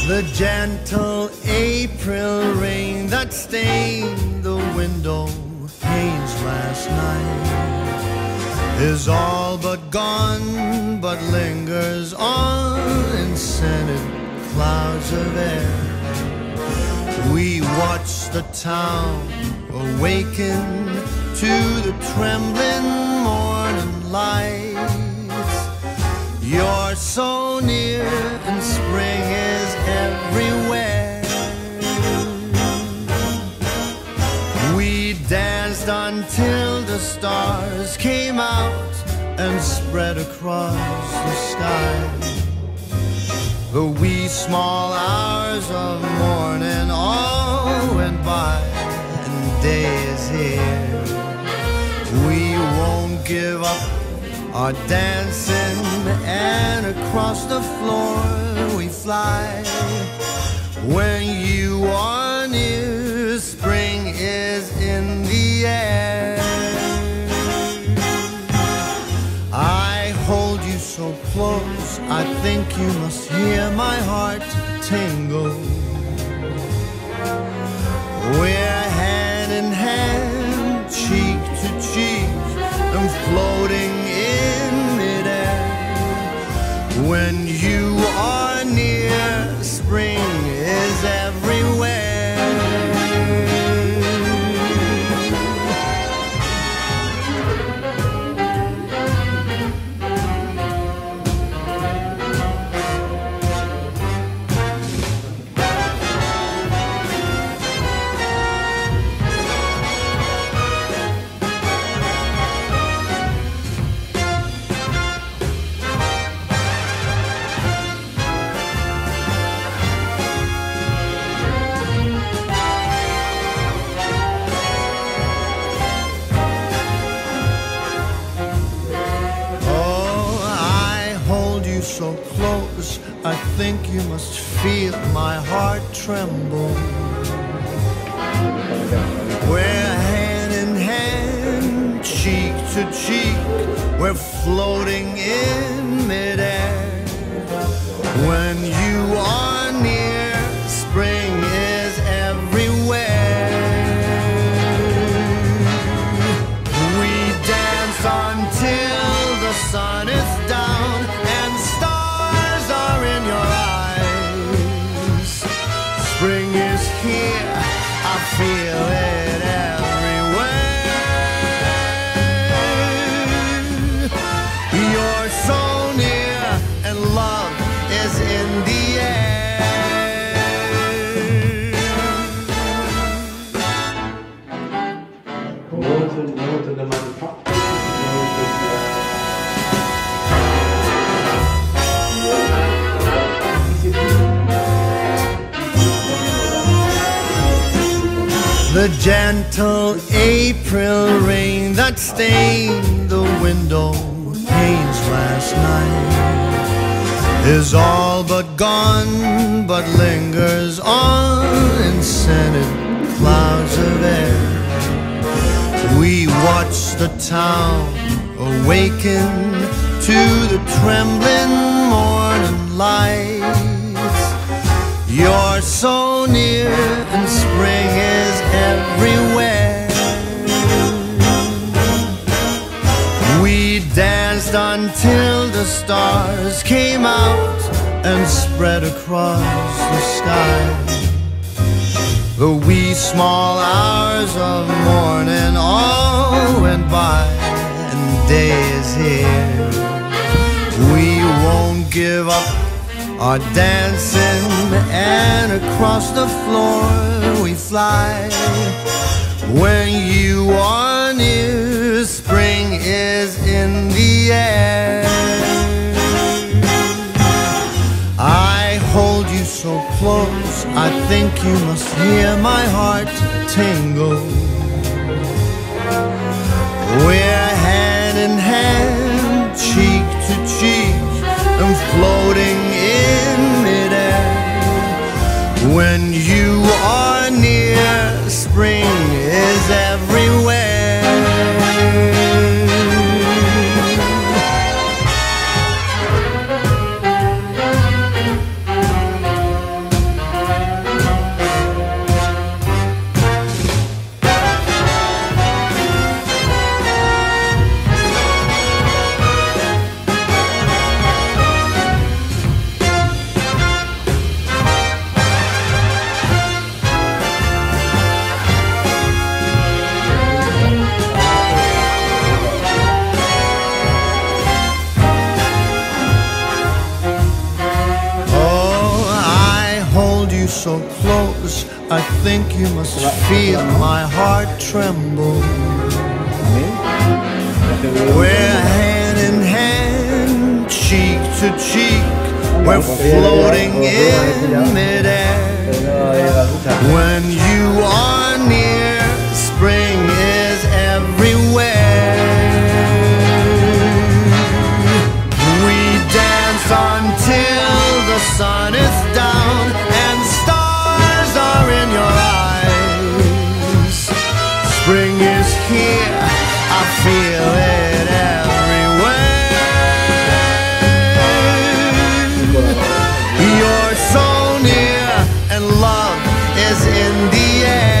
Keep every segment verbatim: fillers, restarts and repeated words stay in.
The gentle April rain that stained the window panes last night is all but gone, but lingers on in scented clouds of air. We watch the town awaken to the trembling morning lights. You're so near and spring is everywhere. We danced until the stars came out and spread across the sky. The wee small hours of morning all went by and day is here. We won't give up our dancing, and across the floor we fly. When you are near, spring is in the air. I hold you so close, I think you must hear my heart tingle. We're hand in hand, cheek to cheek, and floating in midair. When you are near, spring is everywhere. So close, I think you must feel my heart tremble. We're hand in hand, cheek to cheek, we're floating in midair. When you are near, spring is everywhere. We dance until the sun is down and stars are in your eyes. Spring is here, I feel it everywhere. You're so near and love is in the The gentle April rain that stained the window panes last night is all but gone, but lingers on in scented clouds of air. We watch the town awaken to the trembling morning lights. You're so near and spring is everywhere. We danced until the stars came out and spread across the sky. The wee small hours of morning all went by and day is here. We won't give up our dancing, and across the floor we fly. When you are near, spring is in the air. I hold you so close, I think you must hear my heart tingle. We're hand in hand, cheek to cheek, and floating in midair. When you are near, spring is everywhere. so close, I think you must feel my heart tremble. We're hand in hand, cheek to cheek, we're floating in midair. When you are near, spring is everywhere. We dance until the sun is down and stars are in your eyes. Spring is here, I feel it everywhere. You're so near and love is in the air.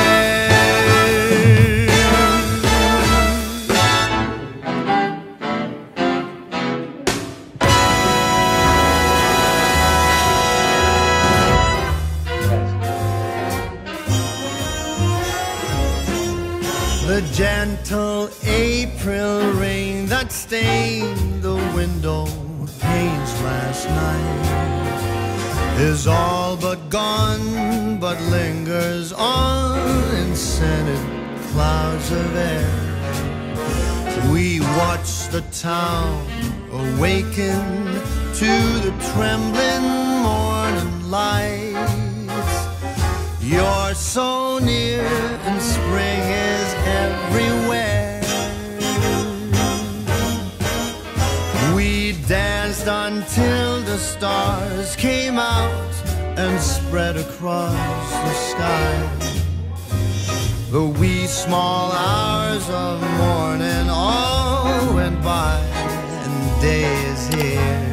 The gentle April rain that stained the window panes last night is all but gone, but lingers on in scented clouds of air. We watch the town awaken to the trembling morning lights. You're so near and spring is everywhere. We danced until the stars came out and spread across the sky. The wee small hours of morning all went by and day is here.